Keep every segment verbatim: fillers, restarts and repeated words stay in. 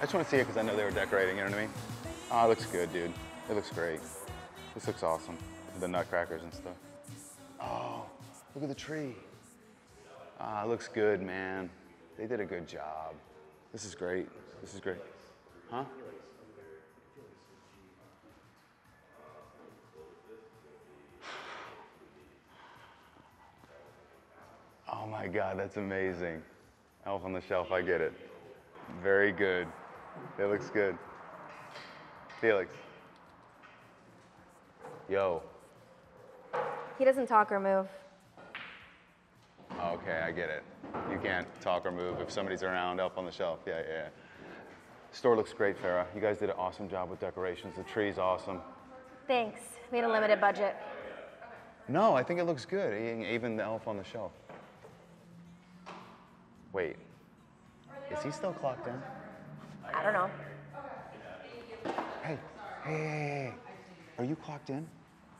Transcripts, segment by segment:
just want to see it because I know they were decorating, you know what I mean? Oh, it looks good, dude. It looks great. This looks awesome. The nutcrackers and stuff. Oh, look at the tree. Ah, it looks good, man. They did a good job. This is great. This is great. Huh? Oh my God, that's amazing. Elf on the Shelf, I get it. Very good. It looks good. Felix. Yo. He doesn't talk or move. Okay, I get it. You can't talk or move if somebody's around. Elf on the Shelf. Yeah, yeah. Store looks great, Farah. You guys did an awesome job with decorations. The tree's awesome. Thanks. We had a limited budget. No, I think it looks good. Even the Elf on the Shelf. Wait. Is he still clocked in? I don't know. Hey, hey, hey, hey. Are you clocked in?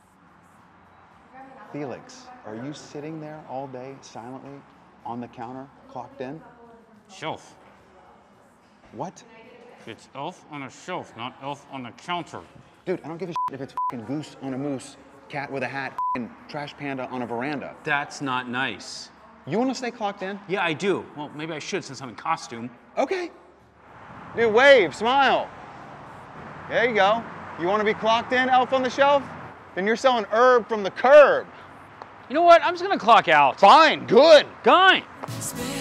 Felix, are you sitting there all day silently on the counter, clocked in? Shelf. What? It's elf on a shelf, not elf on a counter. Dude, I don't give a shit if it's f***ing goose on a moose, cat with a hat, f***ing trash panda on a veranda. That's not nice. You want to stay clocked in? Yeah, I do. Well, maybe I should since I'm in costume. Okay. Dude, wave, smile. There you go. You want to be clocked in, Elf on the Shelf? Then you're selling herb from the curb. You know what? I'm just gonna clock out. Fine, good. Fine.